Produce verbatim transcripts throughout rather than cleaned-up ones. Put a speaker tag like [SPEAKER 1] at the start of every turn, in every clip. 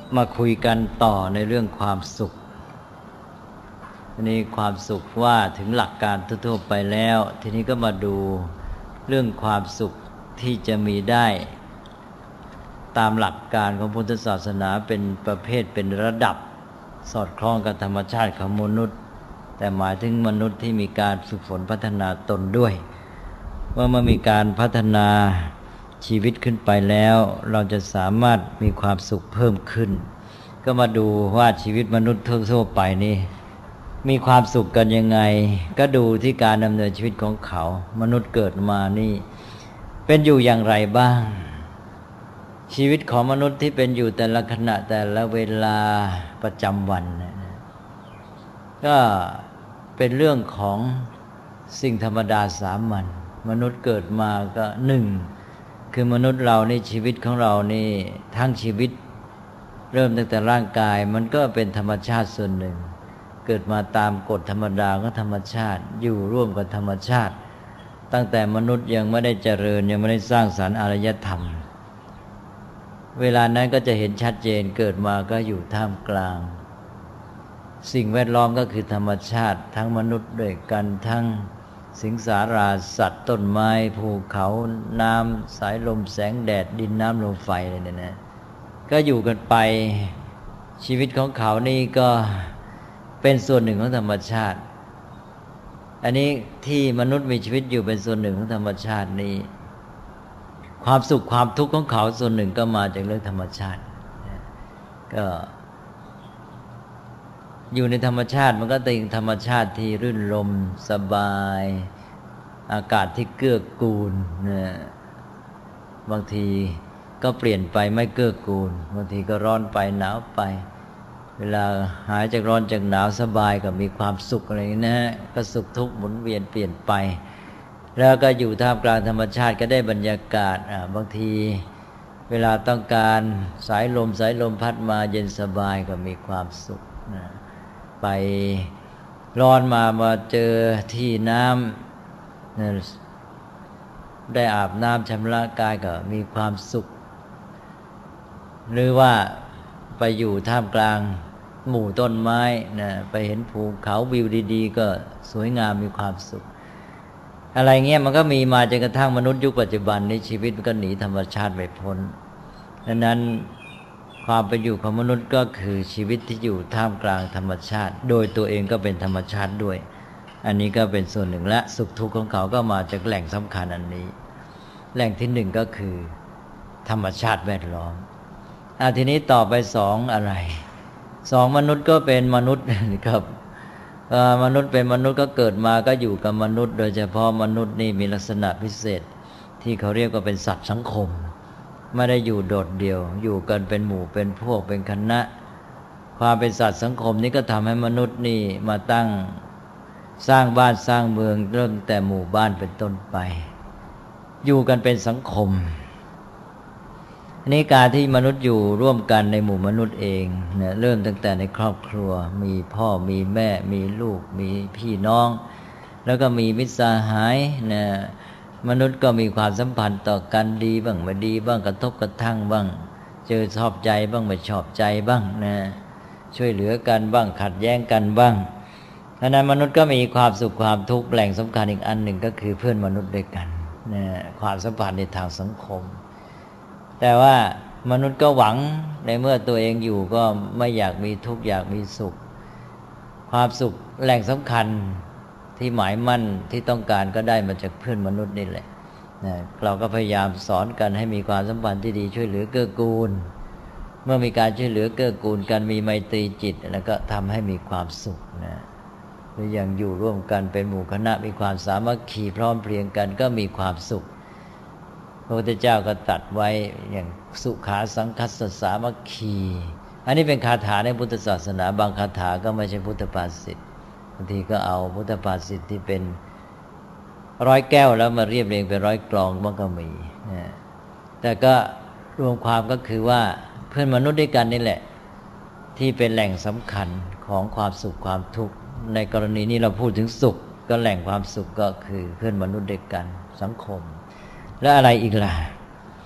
[SPEAKER 1] มาคุยกันต่อในเรื่องความสุขทีนี้ความสุขว่าถึงหลักการทั่วๆไปแล้วทีนี้ก็มาดูเรื่องความสุขที่จะมีได้ตามหลักการของพุทธศาสนาเป็นประเภทเป็นระดับสอดคล้องกับธรรมชาติของมนุษย์แต่หมายถึงมนุษย์ที่มีการฝึกฝนพัฒนาตนด้วยว่าเมื่อมีการพัฒนาชีวิตขึ้นไปแล้วเราจะสามารถมีความสุขเพิ่มขึ้นก็มาดูว่าชีวิตมนุษย์ทั่วๆไปนี่มีความสุขกันยังไงก็ดูที่การดำเนินชีวิตของเขามนุษย์เกิดมานี่เป็นอยู่อย่างไรบ้างชีวิตของมนุษย์ที่เป็นอยู่แต่ละขณะแต่ละเวลาประจำวันก็เป็นเรื่องของสิ่งธรรมดาสามัญมนุษย์เกิดมาก็หนึ่งคือมนุษย์เรานี่ชีวิตของเรานี่ทั้งชีวิตเริ่มตั้งแต่ร่างกายมันก็เป็นธรรมชาติส่วนหนึ่งเกิดมาตามกฎธรรมดาของธรรมชาติอยู่ร่วมกับธรรมชาติตั้งแต่มนุษย์ยังไม่ได้เจริญยังไม่ได้สร้างสรรค์อารยธรรมเวลานั้นก็จะเห็นชัดเจนเกิดมาก็อยู่ท่ามกลางสิ่งแวดล้อมก็คือธรรมชาติทั้งมนุษย์ด้วยกันทั้งสิงสาราสัตว์ต้นไม้ภูเขาน้ำสายลมแสงแดดดินน้ำลมไฟอะไรเนี่ยนะก็อยู่กันไปชีวิตของเขานี่ก็เป็นส่วนหนึ่งของธรรมชาติอันนี้ที่มนุษย์มีชีวิตอยู่เป็นส่วนหนึ่งของธรรมชาตินี้ความสุขความทุกข์ของเขาส่วนหนึ่งก็มาจากเรื่องธรรมชาติก็อยู่ในธรรมชาติมันก็เป็นธรรมชาติที่รื่นรมสบายอากาศที่เกื้อกูลนะบางทีก็เปลี่ยนไปไม่เกื้อกูลบางทีก็ร้อนไปหนาวไปเวลาหายจากร้อนจากหนาวสบายก็มีความสุขอะไรนะก็สุขทุกข์หมุนเวียนเปลี่ยนไปแล้วก็อยู่ท่ามกลางธรรมชาติก็ได้บรรยากาศอ่าบางทีเวลาต้องการสายลมสายลมพัดมาเย็นสบายก็มีความสุขนะไปร้อนมามาเจอที่น้ำนะได้อาบน้ำชำระกายก็มีความสุขหรือว่าไปอยู่ท่ามกลางหมู่ต้นไม้นะไปเห็นภูเขาวิวดีๆก็สวยงามมีความสุขอะไรเงี้ยมันก็มีมาจนกระทั่งมนุษย์ยุคปัจจุบันนี้ชีวิตมันก็หนีธรรมชาติไม่พ้นดังนั้นความเป็นอยู่ของมนุษย์ก็คือชีวิตที่อยู่ท่ามกลางธรรมชาติโดยตัวเองก็เป็นธรรมชาติด้วยอันนี้ก็เป็นส่วนหนึ่งและสุขทุกข์ของเขาก็มาจากแหล่งสำคัญอันนี้แหล่งที่หนึ่งก็คือธรรมชาติแวดล้อมอาทีนี้ต่อไปสองอะไรสองมนุษย์ก็เป็นมนุษย์ครับมนุษย์เป็นมนุษย์ก็เกิดมาก็อยู่กับมนุษย์โดยเฉพาะมนุษย์นี่มีลักษณะพิเศษที่เขาเรียกว่าเป็นสัตว์สังคมไม่ได้อยู่โดดเดี่ยวอยู่กันเป็นหมู่เป็นพวกเป็นคณะความเป็นสัตว์สังคมนี้ก็ทำให้มนุษย์นี่มาตั้งสร้างบ้านสร้างเมืองเริ่มแต่หมู่บ้านเป็นต้นไปอยู่กันเป็นสังคมนี่การที่มนุษย์อยู่ร่วมกันในหมู่มนุษย์เองเนี่ยเริ่มตั้งแต่ในครอบครัวมีพ่อมีแม่มีลูกมีพี่น้องแล้วก็มีมิตรสหายเนี่ยมนุษย์ก็มีความสัมพันธ์ต่อกันดีบ้างไม่ดีบ้างกระทบกระทั่งบ้างเจอชอบใจบ้างไม่ชอบใจบ้างนะช่วยเหลือกันบ้างขัดแย้งกันบ้างเพราะนั้นมนุษย์ก็มีความสุขความทุกข์แหล่งสำคัญอีกอันหนึ่งก็คือเพื่อนมนุษย์ด้วยกันนะความสัมพันธ์ในทางสังคมแต่ว่ามนุษย์ก็หวังในเมื่อตัวเองอยู่ก็ไม่อยากมีทุกข์อยากมีสุขความสุขแหล่งสำคัญที่หมายมั่นที่ต้องการก็ได้มาจากเพื่อนมนุษย์นี่แหละนะเราก็พยายามสอนกันให้มีความสัมพันธ์ที่ดีช่วยเหลือเกื้อกูลเมื่อมีการช่วยเหลือเกื้อกูลกันมีไมตรีจิตแล้วก็ทำให้มีความสุขนะหรืออย่างอยู่ร่วมกันเป็นหมู่คณะมีความสามัคคีพร้อมเพรียงกันก็มีความสุขพระพุทธเจ้าก็ตรัสไว้อย่างสุขาสังคัสสสามัคคีอันนี้เป็นคาถาในพุทธศาสนาบางคาถาก็ไม่ใช่พุทธภาษิตบางทีก็เอาพุทธภาษิตที่เป็นร้อยแก้วแล้วมาเรียบเรียงเป็นร้อยกลองมันก็มีนะแต่ก็รวมความก็คือว่าเพื่อนมนุษย์ด้วยกันนี่แหละที่เป็นแหล่งสำคัญของความสุขความทุกข์ในกรณีนี้เราพูดถึงสุขก็แหล่งความสุขก็คือเพื่อนมนุษย์ด้วยกันสังคมและอะไรอีกล่ะ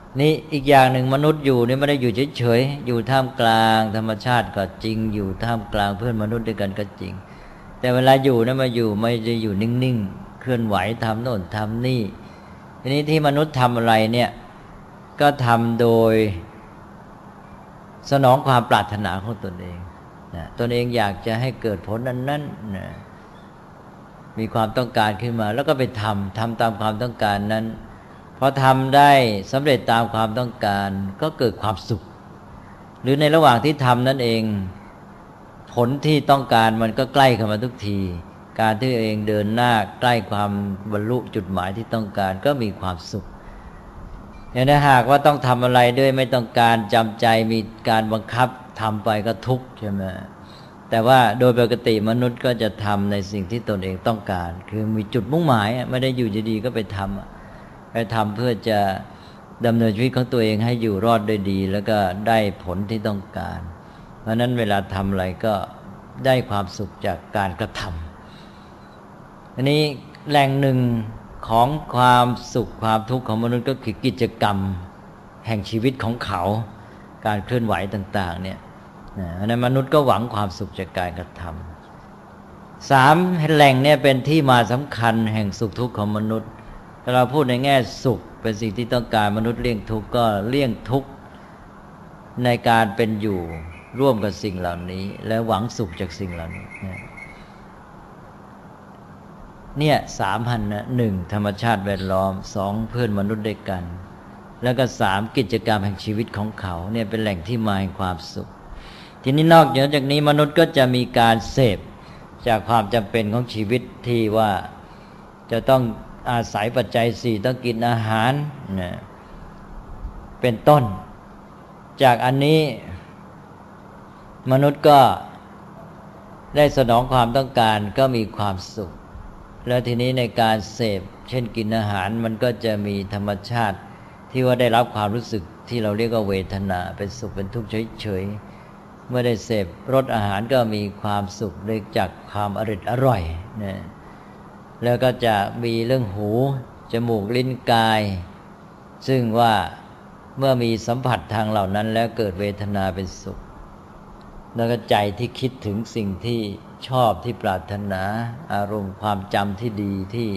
[SPEAKER 1] นี่อีกอย่างหนึ่งมนุษย์อยู่นี่ไม่ได้อยู่เฉยๆอยู่ท่ามกลางธรรมชาติก็จริงอยู่ท่ามกลางเพื่อนมนุษย์ด้วยกันก็จริงแต่เวลาอยู่นะมาอยู่ไม่ได้อยู่นิ่งๆเคลื่อนไหวทำโน่นทำนี่ทีนี้ที่มนุษย์ทำอะไรเนี่ยก็ทำโดยสนองความปรารถนาของตนเองนะตนเองอยากจะให้เกิดผลนั้นนั้นนะมีความต้องการขึ้นมาแล้วก็ไปทำทำตามความต้องการนั้นพอทำได้สำเร็จตามความต้องการก็เกิดความสุขหรือในระหว่างที่ทำนั่นเองผลที่ต้องการมันก็ใกล้เข้ามาทุกทีการที่เองเดินหน้าใกล้ความบรรลุจุดหมายที่ต้องการก็มีความสุขอย่างถ้าหากว่าต้องทำอะไรด้วยไม่ต้องการจำใจมีการบังคับทำไปก็ทุกข์ใช่ไหมแต่ว่าโดยปกติมนุษย์ก็จะทำในสิ่งที่ตนเองต้องการคือมีจุดมุ่งหมายไม่ได้อยู่ดีๆก็ไปทำไปทำเพื่อจะดำเนินชีวิตของตัวเองให้อยู่รอดได้ดีแล้วก็ได้ผลที่ต้องการเพราะนั้นเวลาทำอะไรก็ได้ความสุขจากการกระทำอันนี้แหล่งหนึ่งของความสุขความทุกข์ของมนุษย์ก็คือกิจกรรมแห่งชีวิตของเขาการเคลื่อนไหวต่างๆเนี่ยเพราะนั้นมนุษย์ก็หวังความสุขจากการกระทำสามแหล่งเนี่ยเป็นที่มาสำคัญแห่งสุขทุกข์ของมนุษย์ถ้าเราพูดในแง่สุขเป็นสิ่งที่ต้องการมนุษย์เลี่ยงทุกข์ก็เลี่ยงทุกข์ในการเป็นอยู่ร่วมกับสิ่งเหล่านี้และหวังสุขจากสิ่งเหล่านี้เนี่ยสามพันนะหนึ่งธรรมชาติแวดล้อมสองเพื่อนมนุษย์ด้วยกันแล้วก็สามกิจกรรมแห่งชีวิตของเขาเนี่ยเป็นแหล่งที่มาแห่งความสุขทีนี้นอกจากนี้มนุษย์ก็จะมีการเสพจากความจำเป็นของชีวิตที่ว่าจะต้องอาศัยปัจจัยสี่ต้องกินอาหารนะเป็นต้นจากอันนี้มนุษย์ก็ได้สนองความต้องการก็มีความสุขแล้วทีนี้ในการเสพเช่นกินอาหารมันก็จะมีธรรมชาติที่ว่าได้รับความรู้สึกที่เราเรียกว่าเวทนาเป็นสุขเป็นทุกข์เฉยๆเมื่อได้เสพรสอาหารก็มีความสุขได้จากความอร่อยอร่อยนะแล้วก็จะมีเรื่องหูจมูกลิ้นกายซึ่งว่าเมื่อมีสัมผัสทางเหล่านั้นแล้วเกิดเวทนาเป็นสุขแล้วก็ใจที่คิดถึงสิ่งที่ชอบที่ปรารถนาอารมณ์ความจำที่ดีที่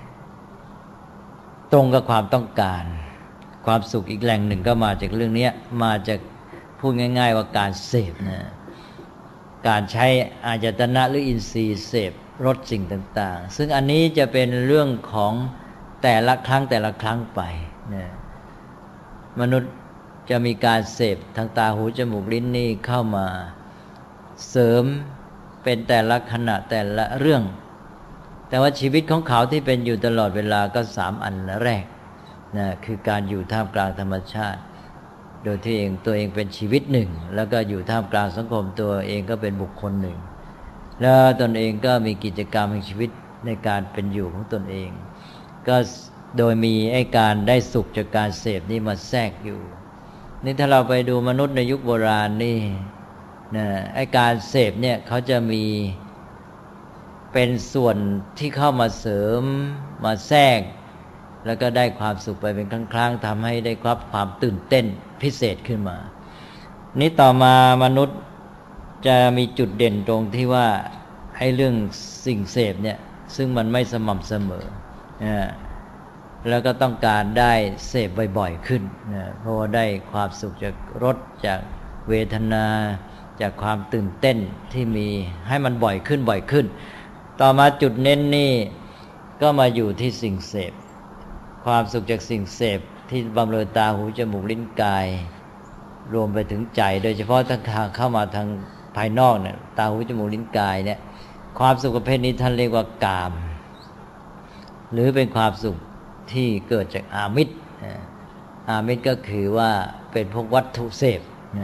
[SPEAKER 1] ตรงกับความต้องการความสุขอีกแหล่งหนึ่งก็มาจากเรื่องนี้มาจากพูดง่ายๆว่าการเสพนะการใช้อายตนะหรืออินทรีย์เสพรสสิ่งต่างๆซึ่งอันนี้จะเป็นเรื่องของแต่ละครั้งแต่ละครั้งไปนะมนุษย์จะมีการเสพทางตาหูจมูกลิ้นนี่เข้ามาเสริมเป็นแต่ละขณะแต่ละเรื่องแต่ว่าชีวิตของเขาที่เป็นอยู่ตลอดเวลาก็สามอันแรกนะคือการอยู่ท่ามกลางธรรมชาติโดยที่เองตัวเองเป็นชีวิตหนึ่งแล้วก็อยู่ท่ามกลางสังคมตัวเองก็เป็นบุคคลหนึ่งแล้วตนเองก็มีกิจกรรมแห่งชีวิตในการเป็นอยู่ของตนเองก็โดยมีไอ้การได้สุขจากการเสพนี่มาแทรกอยู่นี่ถ้าเราไปดูมนุษย์ในยุคโบราณนี่นะไอ้การเสพเนี่ยเขาจะมีเป็นส่วนที่เข้ามาเสริมมาแทรกแล้วก็ได้ความสุขไปเป็นครั้งๆทำให้ได้รับความตื่นเต้นพิเศษขึ้นมานี่ต่อมามนุษย์จะมีจุดเด่นตรงที่ว่าไอ้เรื่องสิ่งเสพเนี่ยซึ่งมันไม่สม่ำเสมอนะแล้วก็ต้องการได้เสพบ่อยๆขึ้นนะเพราะว่าได้ความสุขจากรสจากเวทนาจากความตื่นเต้นที่มีให้มันบ่อยขึ้นบ่อยขึ้นต่อมาจุดเน้นนี่ก็มาอยู่ที่สิ่งเสพความสุขจากสิ่งเสพที่บำเรอตาหูจมูกลิ้นกายรวมไปถึงใจโดยเฉพาะทางเข้ามาทางภายนอกเนี่ยตาหูจมูกลิ้นกายเนี่ยความสุขประเภทนี้ท่านเรียกว่ากามหรือเป็นความสุขที่เกิดจากอามิตรอามิตรก็คือว่าเป็นพวกวัตถุเสพ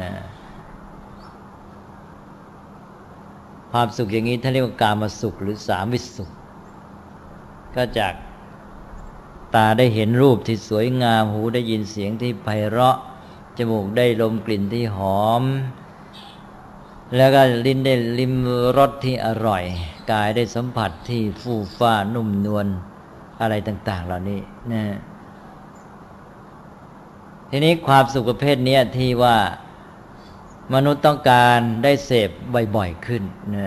[SPEAKER 1] ความสุขอย่างนี้ท่านเรียกว่ากามสุขหรือสามิตรสุขก็จากตาได้เห็นรูปที่สวยงามหูได้ยินเสียงที่ไพเราะจมูกได้ลมกลิ่นที่หอมแล้วก็ลิ้นได้ลิ้มรสที่อร่อยกายได้สัมผัสที่ฟูฟ้านุ่มนวลอะไรต่างๆเหล่านี้นะททีนี้ความสุขประเภทนี้ที่ว่ามนุษย์ต้องการได้เสพบ่อยๆขึ้นนะ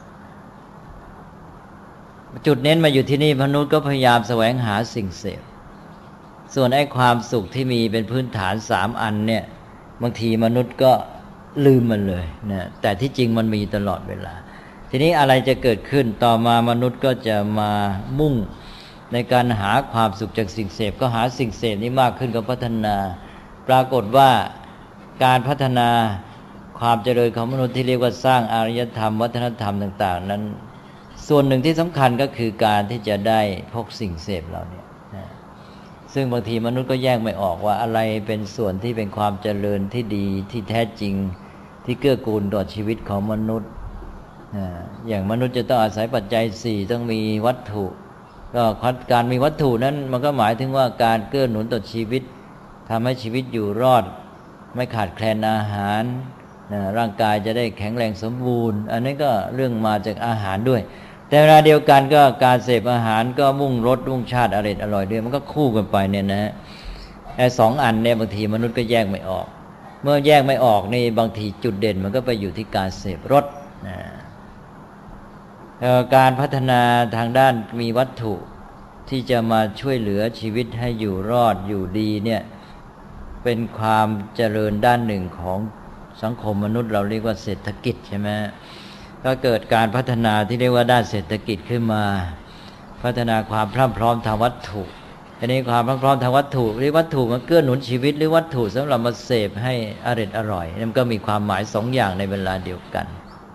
[SPEAKER 1] จุดเน้นมาอยู่ที่นี่มนุษย์ก็พยายามแสวงหาสิ่งเสพส่วนไอ้ความสุขที่มีเป็นพื้นฐานสามอันเนี่ยบางทีมนุษย์ก็ลืมมันเลยนะแต่ที่จริงมันมีตลอดเวลาทีนี้อะไรจะเกิดขึ้นต่อมามนุษย์ก็จะมามุ่งในการหาความสุขจากสิ่งเสพก็หาสิ่งเสพนี้มากขึ้นก็พัฒนาปรากฏว่าการพัฒนาความเจริญของมนุษย์ที่เรียกว่าสร้างอารยธรรมวัฒนธรรมต่างๆนั้นส่วนหนึ่งที่สำคัญก็คือการที่จะได้พกสิ่งเสพเหล่านี้นะซึ่งบางทีมนุษย์ก็แยกไม่ออกว่าอะไรเป็นส่วนที่เป็นความเจริญที่ดีที่แท้จริงที่เกื้อกูลต่อชีวิตของมนุษย์นะอย่างมนุษย์จะต้องอาศัยปัจจัยสี่ต้องมีวัตถุก็การมีวัตถุนั้นมันก็หมายถึงว่าการเกื้อหนุนต่อชีวิตทำให้ชีวิตอยู่รอดไม่ขาดแคลนอาหารนะร่างกายจะได้แข็งแรงสมบูรณ์อันนี้ก็เรื่องมาจากอาหารด้วยแต่เวลาเดียวกันก็การเสพอาหารก็มุ่งรสมุ่งชาติอร่อยอร่อยด้วยมันก็คู่กันไปเนี่ยนะไอ้สองอันเนี่ยบางทีมนุษย์ก็แยกไม่ออกเมื่อแยกไม่ออกนี่บางทีจุดเด่นมันก็ไปอยู่ที่การเสพรสนะการพัฒนาทางด้านมีวัตถุที่จะมาช่วยเหลือชีวิตให้อยู่รอดอยู่ดีเนี่ยเป็นความเจริญด้านหนึ่งของสังคมมนุษย์เราเรียกว่าเศรษฐกิจใช่ไหมก็เกิดการพัฒนาที่เรียกว่าด้านเศรษฐกิจขึ้นมาพัฒนาความพรั่งพร้อมทางวัตถุอันนี้ความพรั่งพร้อมทางวัตถุหรือวัตถุมันเกื้อหนุนชีวิตหรือวัตถุสำหรับมาเสพให้อร่อยอร่อยนั่นก็มีความหมายสองอย่างในเวลาเดียวกัน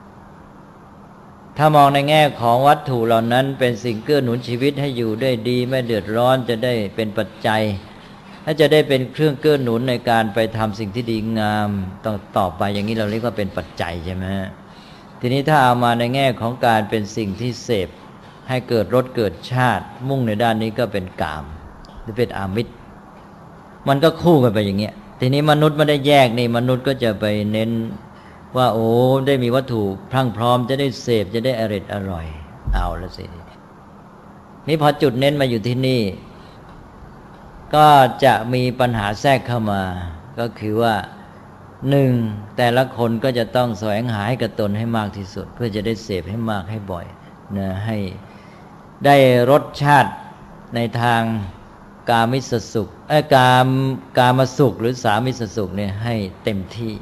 [SPEAKER 1] ถ้ามองในแง่ของวัตถุเหล่านั้นเป็นสิ่งเกื้อหนุนชีวิตให้อยู่ได้ดีไม่เดือดร้อนจะได้เป็นปัจจัยถ้าจะได้เป็นเครื่องเกื้อหนุนในการไปทำสิ่งที่ดีงามต่อต่อไปอย่างนี้เราเรียกว่าเป็นปัจจัยใช่ไหมทีนี้ถ้าเอามาในแง่ของการเป็นสิ่งที่เสพให้เกิดรสเกิดชาติมุ่งในด้านนี้ก็เป็นกามหรือเป็นอามิตรมันก็คู่กันไปอย่างเงี้ยทีนี้มนุษย์ไม่ได้แยกนี่มนุษย์ก็จะไปเน้นว่าโอ้ได้มีวัตถุพรั่งพร้อมจะได้เสพจะได้อร่อยอร่อยเอาละสินี่พอจุดเน้นมาอยู่ที่นี่ก็จะมีปัญหาแทรกเข้ามาก็คือว่าหนึ่งแต่ละคนก็จะต้องแสวงหาให้กระตนให้มากที่สุดเพื่อจะได้เสพให้มากให้บ่อยนะให้ได้รสชาติในทางกามิสสุขเอ้ยกามกามสุขหรือสามิสสุขเนี่ยให้เต็มที่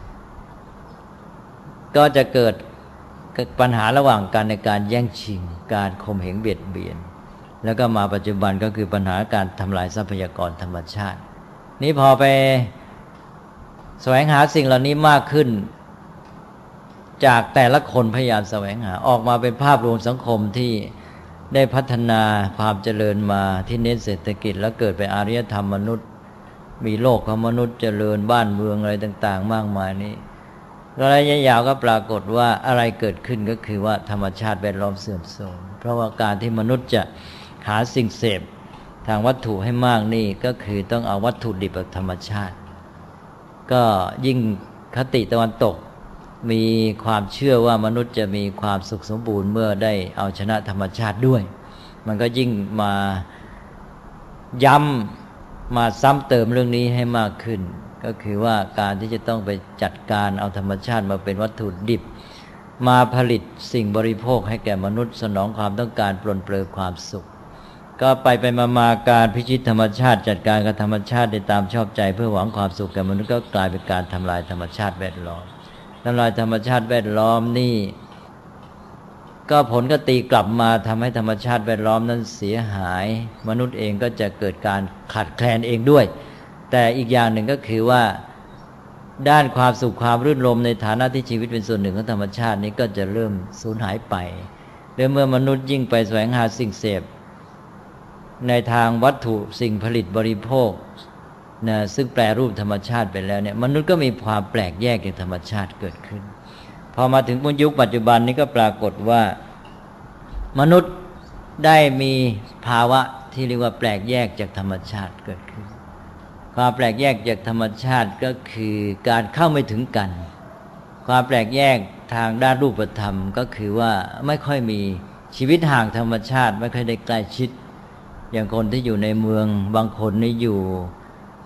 [SPEAKER 1] ก็จะเกิดปัญหาระหว่างกันในการแย่งชิงการข่มเหงเบียดเบียนแล้วก็มาปัจจุบันก็คือปัญหาการทำลายทรัพยากรธรรมชาตินี้พอไปแสวงหาสิ่งเหล่านี้มากขึ้นจากแต่ละคนพยายามแสวงหาออกมาเป็นภาพรวมสังคมที่ได้พัฒนาความเจริญมาที่เน้นเศรษฐกิจแล้วเกิดเป็นอารยธรรมมนุษย์มีโลกของมนุษย์เจริญบ้านเมืองอะไรต่างๆมากมายนี้ระยะยาวก็ปรากฏว่าอะไรเกิดขึ้นก็คือว่าธรรมชาติแวดล้อมเสื่อมโทรมเพราะว่าการที่มนุษย์จะหาสิ่งเสพทางวัตถุให้มากนี่ก็คือต้องเอาวัตถุดิบจากธรรมชาติก็ยิ่งคติตะวันตกมีความเชื่อว่ามนุษย์จะมีความสุขสมบูรณ์เมื่อได้เอาชนะธรรมชาติด้วยมันก็ยิ่งมาย้ำมาซ้ำเติมเรื่องนี้ให้มากขึ้นก็คือว่าการที่จะต้องไปจัดการเอาธรรมชาติมาเป็นวัตถุดิบมาผลิตสิ่งบริโภคให้แก่มนุษย์สนองความต้องการปลนเปลือยความสุขก็ไปไปมาๆการพิชิตธรรมชาติจัดการกับธรรมชาติได้ตามชอบใจเพื่อหวังความสุขแก่มนุษย์ก็กลายเป็นการทำลายธรรมชาติแวดล้อมทำลายธรรมชาติแวดล้อมนี่ก็ผลก็ตีกลับมาทำให้ธรรมชาติแวดล้อมนั้นเสียหายมนุษย์เองก็จะเกิดการขาดแคลนเองด้วยแต่อีกอย่างหนึ่งก็คือว่าด้านความสุขความรื่นรมในฐานะที่ชีวิตเป็นส่วนหนึ่งของธรรมชาตินี้ก็จะเริ่มสูญหายไปและเมื่อมนุษย์ยิ่งไปแสวงหาสิ่งเสพในทางวัตถุสิ่งผลิตบริโภคนะซึ่งแปรรูปธรรมชาติไปแล้วเนี่ยมนุษย์ก็มีความแปลกแยกจากธรรมชาติเกิดขึ้นพอมาถึงยุคปัจจุบันนี้ก็ปรากฏว่ามนุษย์ได้มีภาวะที่เรียกว่าแปลกแยกจากธรรมชาติเกิดขึ้นความแปลกแยกจากธรรมชาติก็คือการเข้าไม่ถึงกันความแปลกแยกทางด้านรูปธรรมก็คือว่าไม่ค่อยมีชีวิตห่างธรรมชาติไม่ค่อยได้ใกล้ชิดอย่างคนที่อยู่ในเมืองบางคนนี่อยู่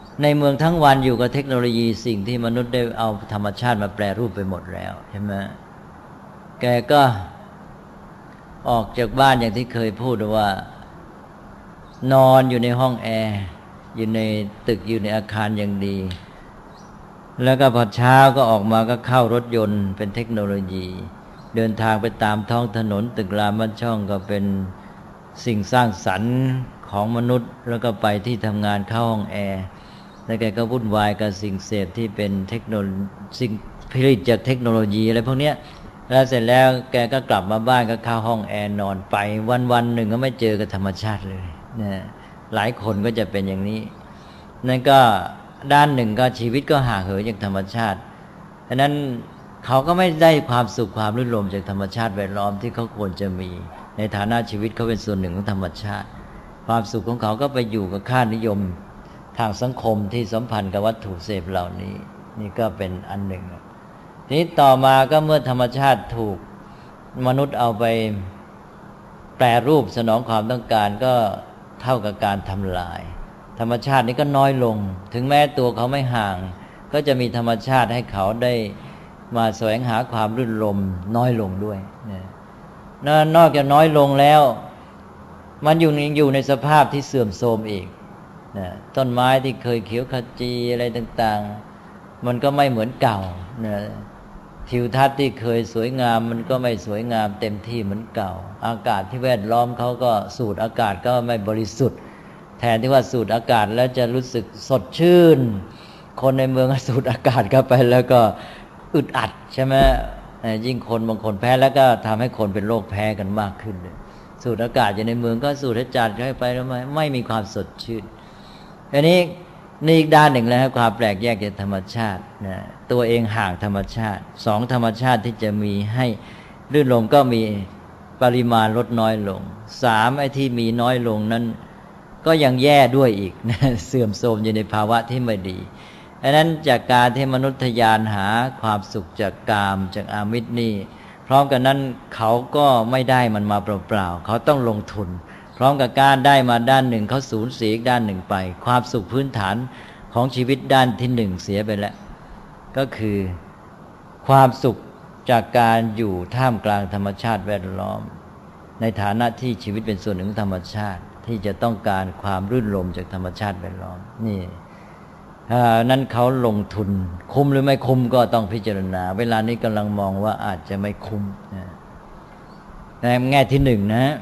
[SPEAKER 1] ในเมืองทั้งวันอยู่กับเทคโนโลยีสิ่งที่มนุษย์ได้เอาธรรมชาติมาแปรรูปไปหมดแล้วใช่ไหมแกก็ออกจากบ้านอย่างที่เคยพูดว่านอนอยู่ในห้องแอร์อยู่ในตึกอยู่ในอาคารอย่างดีแล้วก็พอเช้าก็ออกมาก็เข้ารถยนต์เป็นเทคโนโลยีเดินทางไปตามท้องถนนตึกรามบ้านช่องก็เป็นสิ่งสร้างสรรค์ของมนุษย์แล้วก็ไปที่ทำงานเข้าห้องแอร์แล้วแกก็วุ่นวายกับสิ่งเสพที่เป็นเทคโนโลยีสิ่งผลิตจากเทคโนโลยีอะไรพวกนี้แล้วเสร็จแล้วแกก็กลับมาบ้านก็เข้าห้องแอร์นอนไปวันๆหนึ่งก็ไม่เจอกับธรรมชาติเลยนะหลายคนก็จะเป็นอย่างนี้นั่นก็ด้านหนึ่งก็ชีวิตก็ห่างเหินจากธรรมชาติฉะนั้นเขาก็ไม่ได้ความสุขความรื่นรมย์จากธรรมชาติแวดล้อมที่เขาควรจะมีในฐานะชีวิตเขาเป็นส่วนหนึ่งของธรรมชาติความสุขของเขาก็ไปอยู่กับค่านิยมทางสังคมที่สัมพันธ์กับวัตถุเสพเหล่านี้นี่ก็เป็นอันหนึ่งทีนี้ต่อมาก็เมื่อธรรมชาติถูกมนุษย์เอาไปแปรรูปสนองความต้องการก็เท่ากับการทำลายธรรมชาตินี้ก็น้อยลงถึงแม้ตัวเขาไม่ห่างก็จะมีธรรมชาติให้เขาได้มาแสวงหาความรื่นรมย์น้อยลงด้วยนะนอกจากน้อยลงแล้วมันอยู่อยู่ในสภาพที่เสื่อมโทรมอีกนะต้นไม้ที่เคยเขียวขจีอะไรต่างๆมันก็ไม่เหมือนเก่านะทิวทัศน์ที่เคยสวยงามมันก็ไม่สวยงามเต็มที่เหมือนเก่าอากาศที่แวดล้อมเขาก็สูดอากาศก็ไม่บริสุทธิ์แทนที่ว่าสูดอากาศแล้วจะรู้สึกสดชื่นคนในเมืองสูดอากาศเข้าไปแล้วก็อึดอัดใช่ไหมยิ่งคนบางคนแพ้แล้วก็ทำให้คนเป็นโรคแพ้กันมากขึ้นสูดอากาศอยู่ในเมืองก็สูดให้จัดเข้าไปแล้วไม่ไม่มีความสดชื่นอันนี้นี่อีกด้านหนึ่งแล้วความแปลกแยกจากธรรมชาตินะตัวเองห่างธรรมชาติสองธรรมชาติที่จะมีให้ลื่นลมก็มีปริมาณลดน้อยลงสามไอ้ที่มีน้อยลงนั้นก็ยังแย่ด้วยอีกนะเสื่อมโทรมอยู่ในภาวะที่ไม่ดีดังนั้นจากการที่มนุษย์ทะยานหาความสุขจากกามจากอามิตรนี่พร้อมกันนั้นเขาก็ไม่ได้มันมาเปล่าๆเขาต้องลงทุนพร้อมกับการได้มาด้านหนึ่งเขาสูญเสียอีกด้านหนึ่งไปความสุขพื้นฐานของชีวิตด้านที่หนึ่งเสียไปแล้วก็คือความสุขจากการอยู่ท่ามกลางธรรมชาติแวดล้อมในฐานะที่ชีวิตเป็นส่วนหนึ่งของธรรมชาติที่จะต้องการความรื่นรมย์จากธรรมชาติแวดล้อมนี่นั้นเขาลงทุนคุ้มหรือไม่คุ้มก็ต้องพิจารณาเวลานี้กำลังมองว่าอาจจะไม่คุ้มนะในแง่ที่หนึ่งนะ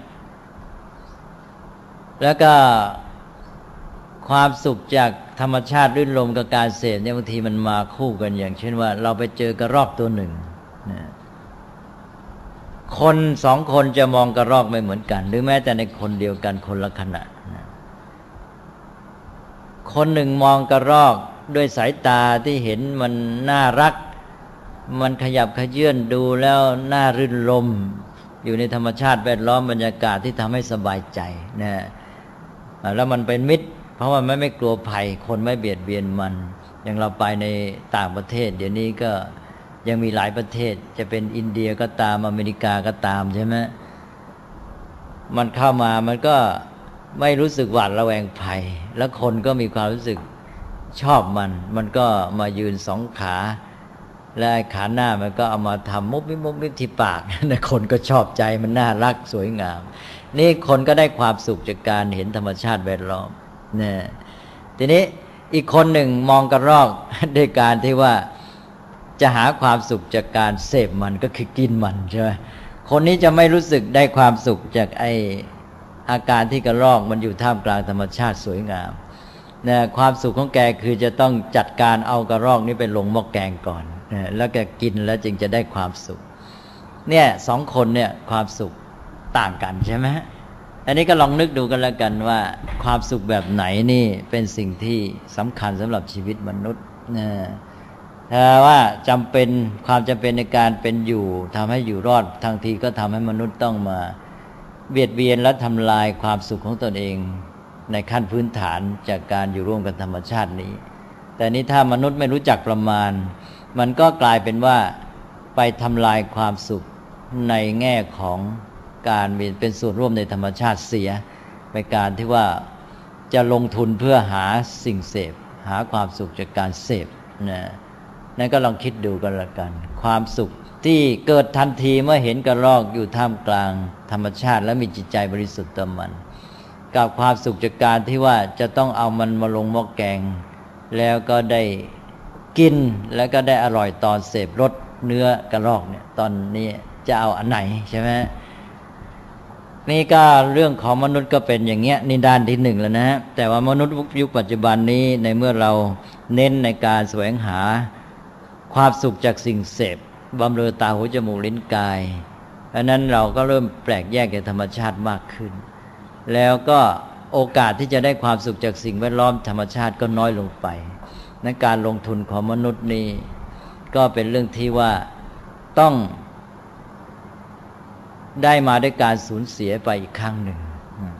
[SPEAKER 1] แล้วก็ความสุขจากธรรมชาติรื่นรมย์กับการเสพเนี่ยบางทีมันมาคู่กันอย่างเช่นว่าเราไปเจอกระรอกตัวหนึ่งนะคนสองคนจะมองกระรอกไม่เหมือนกันหรือแม้แต่ในคนเดียวกันคนละขณะนะคนหนึ่งมองกระรอกด้วยสายตาที่เห็นมันน่ารักมันขยับขยื่นดูแล้วน่ารื่นรมย์อยู่ในธรรมชาติแวดล้อมบรรยากาศที่ทำให้สบายใจนะแล้วมันเป็นมิตรเพราะว่ามันไม่กลัวภัยคนไม่เบียดเบียนมันอย่างเราไปในต่างประเทศเดี๋ยวนี้ก็ยังมีหลายประเทศจะเป็นอินเดียก็ตามอเมริกาก็ตามใช่ไหมมันเข้ามามันก็ไม่รู้สึกหวาดระแวงภัยแล้วคนก็มีความรู้สึกชอบมันมันก็มายืนสองขาและขาหน้ามันก็เอามาทำมุบมิบมุบมิบที่ปากนะคนก็ชอบใจมันน่ารักสวยงามนี่คนก็ได้ความสุขจากการเห็นธรรมชาติแวดล้อมนะทีนี้อีกคนหนึ่งมองกระรอกด้วยการที่ว่าจะหาความสุขจากการเสพมันก็คือกินมันใช่ไหมคนนี้จะไม่รู้สึกได้ความสุขจากไออาการที่กระรอกมันอยู่ท่ามกลางธรรมชาติสวยงามนะความสุขของแกคือจะต้องจัดการเอากระรอกนี้ไปลงหม้อแกงก่อนนะแล้วแกกินแล้วจึงจะได้ความสุขเนี่ยสองคนเนี่ยความสุขต่างกันใช่ไหมอันนี้ก็ลองนึกดูกันแล้วกันว่าความสุขแบบไหนนี่เป็นสิ่งที่สำคัญสำหรับชีวิตมนุษย์นะถ้าว่าจำเป็นความจำเป็นในการเป็นอยู่ทำให้อยู่รอดทางทีก็ทำให้มนุษย์ต้องมาเบียดเบียนและทำลายความสุขของตนเองในขั้นพื้นฐานจากการอยู่ร่วมกันธรรมชาตินี้แต่นี้ถ้ามนุษย์ไม่รู้จักประมาณมันก็กลายเป็นว่าไปทำลายความสุขในแง่ของการเป็นส่วนร่วมในธรรมชาติเสียไปการที่ว่าจะลงทุนเพื่อหาสิ่งเสพหหาความสุขจากการเสพนะนั่นก็ลองคิดดูกันละกันความสุขที่เกิดทันทีเมื่อเห็นกระรอกอยู่ท่ามกลางธรรมชาติและมีจิตใจบริสุทธิ์ต่อมันกับความสุขจากการที่ว่าจะต้องเอามันมาลงหม้อแกงแล้วก็ได้กินแล้วก็ได้อร่อยตอนเสพรสเนื้อกระรอกเนี่ยตอนนี้จะเอาอันไหนใช่ไหมนี่ก็เรื่องของมนุษย์ก็เป็นอย่างเงี้ยนี่ด้านที่หนึ่งแล้วนะแต่ว่ามนุษย์ยุคปัจจุบันนี้ในเมื่อเราเน้นในการแสวงหาความสุขจากสิ่งเสพบำเรอตาหูจมูกลิ้นกายอันนั้นเราก็เริ่มแปลกแยกจากธรรมชาติมากขึ้นแล้วก็โอกาสที่จะได้ความสุขจากสิ่งแวดล้อมธรรมชาติก็น้อยลงไปนั้นการลงทุนของมนุษย์นี่ก็เป็นเรื่องที่ว่าต้องได้มาด้วยการสูญเสียไปอีกครั้งหนึ่ง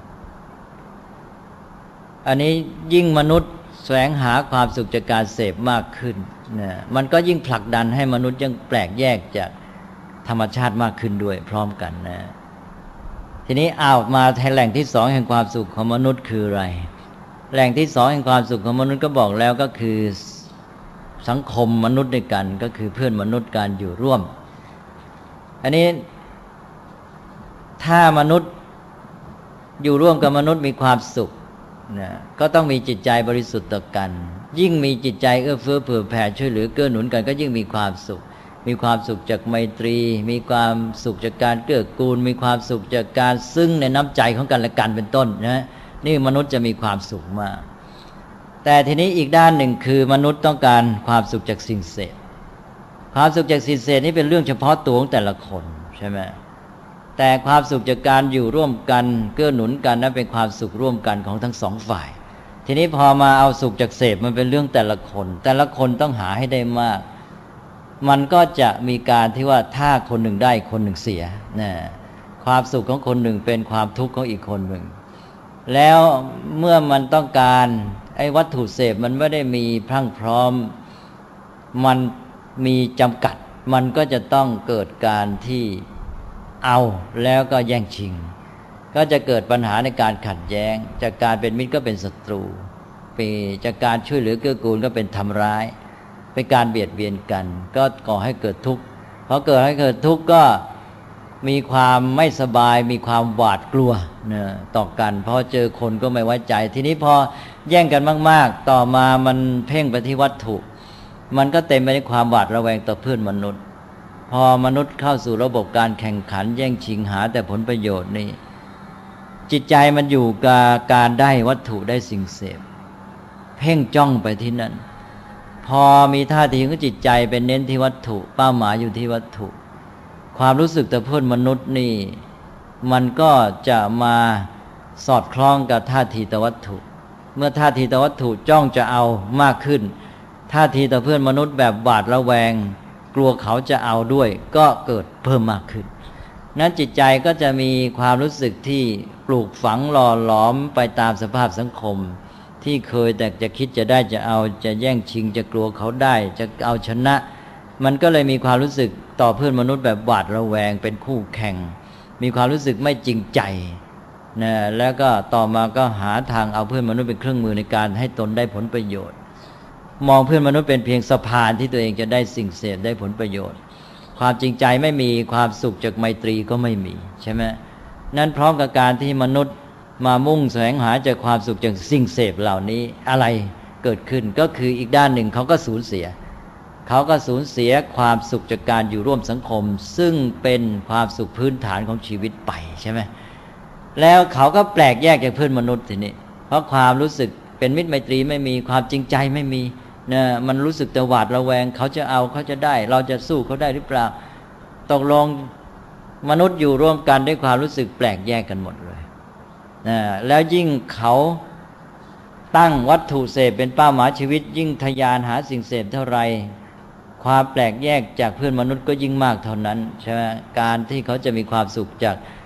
[SPEAKER 1] อันนี้ยิ่งมนุษย์แสวงหาความสุขจากการเสพมากขึ้นนะมันก็ยิ่งผลักดันให้มนุษย์ยังแปลกแยกจากธรรมชาติมากขึ้นด้วยพร้อมกันนะทีนี้เอามาแหล่งที่สองแห่งความสุขของมนุษย์คืออะไรแหล่งที่สองแห่งความสุขของมนุษย์ก็บอกแล้วก็คือสังคมมนุษย์ด้วยกันก็คือเพื่อนมนุษย์การอยู่ร่วมอันนี้ถ้ามนุษย์อยู่ร่วมกับมนุษย์มีความสุขนะก็ต้องมีจิตใจบริสุทธิ์ต่อกันยิ่งมีจิตใจเอื้อเฟื้อเผื่อแผ่ช่วยเหลือเกื้อหนุนกันก็ยิ่งมีความสุขมีความสุขจากไมตรีมีความสุขจากการเกื้อกูลมีความสุขจากการซึ้งในน้ำใจของกันและกันเป็นต้นนะนี่มนุษย์จะมีความสุขมากแต่ทีนี้อีกด้านหนึ่งคือมนุษย์ต้องการความสุขจากสิ่งเสพความสุขจากสิ่งเสพนี่เป็นเรื่องเฉพาะตัวของแต่ละคนใช่ไหมแต่ความสุขจากการอยู่ร่วมกันเกื้อหนุนกันนั้นเป็นความสุขร่วมกันของทั้งสองฝ่ายทีนี้พอมาเอาสุขจากเสพมันเป็นเรื่องแต่ละคนแต่ละคนต้องหาให้ได้มากมันก็จะมีการที่ว่าถ้าคนหนึ่งได้คนหนึ่งเสียนะความสุขของคนหนึ่งเป็นความทุกข์ของอีกคนหนึ่งแล้วเมื่อมันต้องการไอ้วัตถุเสพมันไม่ได้มีพรั่งพร้อมมันมีจำกัดมันก็จะต้องเกิดการที่เอาแล้วก็แย่งชิงก็จะเกิดปัญหาในการขัดแย้งจากการเป็นมิตรก็เป็นศัตรูไปจากการช่วยเหลือเกื้อกูลก็เป็นทำร้ายเป็นการเบียดเบียนกันก็ก่อให้เกิดทุกข์พอเกิดให้เกิดทุกข์ก็มีความไม่สบายมีความหวาดกลัวเนี่ยต่อกันพอเจอคนก็ไม่ไว้ใจทีนี้พอแย่งกันมากๆต่อมามันเพ่งไปที่วัตถุมันก็เต็มไปด้วยความหวาดระแวงต่อเพื่อนมนุษย์พอมนุษย์เข้าสู่ระบบการแข่งขันแย่งชิงหาแต่ผลประโยชน์นี่จิตใจมันอยู่กับการได้วัตถุได้สิ่งเสพเพ่งจ้องไปที่นั่นพอมีท่าทีของจิตใจเป็นเน้นที่วัตถุเป้าหมายอยู่ที่วัตถุความรู้สึกต่อเพื่อนมนุษย์นี่มันก็จะมาสอดคล้องกับท่าทีต่อวัตถุเมื่อท่าทีต่อวัตถุจ้องจะเอามากขึ้นท่าทีต่อเพื่อนมนุษย์แบบหวาดระแวงกลัวเขาจะเอาด้วยก็เกิดเพิ่มมากขึ้นนั้นจิตใจก็จะมีความรู้สึกที่ปลูกฝังหล่อหลอมไปตามสภาพสังคมที่เคยแต่จะคิดจะได้จะเอาจะแย่งชิงจะกลัวเขาได้จะเอาชนะมันก็เลยมีความรู้สึกต่อเพื่อนมนุษย์แบบหวาดระแวงเป็นคู่แข่งมีความรู้สึกไม่จริงใจนะแล้วก็ต่อมาก็หาทางเอาเพื่อนมนุษย์เป็นเครื่องมือในการให้ตนได้ผลประโยชน์มองเพื่อนมนุษย์เป็นเพียงสะพานที่ตัวเองจะได้สิ่งเสพได้ผลประโยชน์ความจริงใจไม่มีความสุขจากไมตรีก็ไม่มีใช่ไหมนั้นพร้อมกับการที่มนุษย์มามุ่งแสวงหาจากความสุขจากสิ่งเสพเหล่านี้อะไรเกิดขึ้นก็คืออีกด้านหนึ่งเขาก็สูญเสียเขาก็สูญเสียความสุขจากการอยู่ร่วมสังคมซึ่งเป็นความสุขพื้นฐานของชีวิตไปใช่ไหมแล้วเขาก็แปลกแยกจากเพื่อนมนุษย์ทีนี้เพราะความรู้สึกเป็นมิตรไมตรีไม่มีความจริงใจไม่มีนะมันรู้สึกแต่หวาดระแวงเขาจะเอาเขาจะได้เราจะสู้เขาได้หรือเปล่าตกลงมนุษย์อยู่ร่วมกันด้วยความรู้สึกแปลกแยกกันหมดเลยนะแล้วยิ่งเขาตั้งวัตถุเสพเป็นเป้าหมายชีวิตยิ่งทะยานหาสิ่งเสพเท่าไรความแปลกแยกจากเพื่อนมนุษย์ก็ยิ่งมากเท่านั้นใช่ไหมการที่เขาจะมีความสุขจาก